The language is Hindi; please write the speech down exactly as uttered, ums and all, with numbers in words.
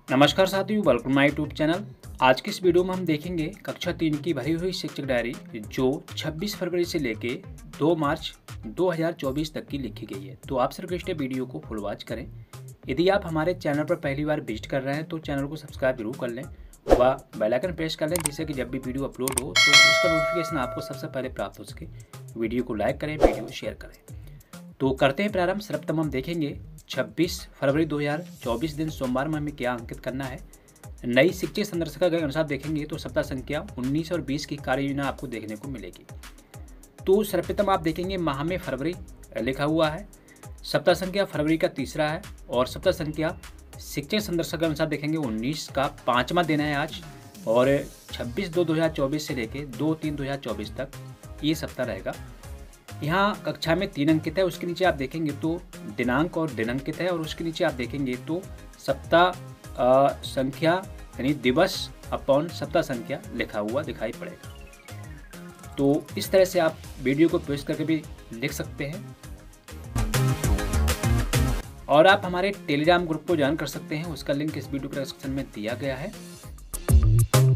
नमस्कार साथियों, वेलकम माय यूट्यूब चैनल। आज के इस वीडियो में हम देखेंगे कक्षा तीन की भरी हुई शिक्षक डायरी जो छब्बीस फरवरी से लेके दो मार्च दो हज़ार चौबीस तक की लिखी गई है। तो आप से रिक्वेस्ट है वीडियो को फुल वॉच करें। यदि आप हमारे चैनल पर पहली बार विजिट कर रहे हैं तो चैनल को सब्सक्राइब जरूर कर लें व बेल आइकन प्रेस कर लें, जिससे कि जब भी वीडियो अपलोड हो तो उसका नोटिफिकेशन आपको सबसे पहले प्राप्त हो सके। वीडियो को लाइक करें, वीडियो को शेयर करें। तो करते हैं प्रारंभ। सर्वप्रथम हम देखेंगे छब्बीस फरवरी दो हज़ार चौबीस दिन सोमवार में हमें क्या अंकित करना है। नई शिक्षक संदर्शिका के अनुसार देखेंगे तो सप्ताह संख्या उन्नीस और बीस की कार्य योजना आपको देखने को मिलेगी। तो सर्वप्रथम आप देखेंगे माह में फरवरी लिखा हुआ है, सप्ताह संख्या फरवरी का तीसरा है और सप्ताह संख्या शिक्षक संदर्शिका के अनुसार देखेंगे उन्नीस का पाँचवा दिन है आज, और छब्बीस दो दो हज़ार चौबीस से लेके दो तीन दो हज़ार चौबीस तक ये सप्ताह रहेगा। यहाँ कक्षा में तीन अंकित है, उसके नीचे आप देखेंगे तो दिनांक और दिनांकित है, और उसके नीचे आप देखेंगे तो सप्ताह संख्या यानी दिवस अपॉन सप्ताह संख्या लिखा हुआ दिखाई पड़ेगा। तो इस तरह से आप वीडियो को पेस्ट करके भी लिख सकते हैं, और आप हमारे टेलीग्राम ग्रुप को ज्वाइन कर सकते हैं। उसका लिंक इस वीडियो के डिस्क्रिप्शन में दिया गया है।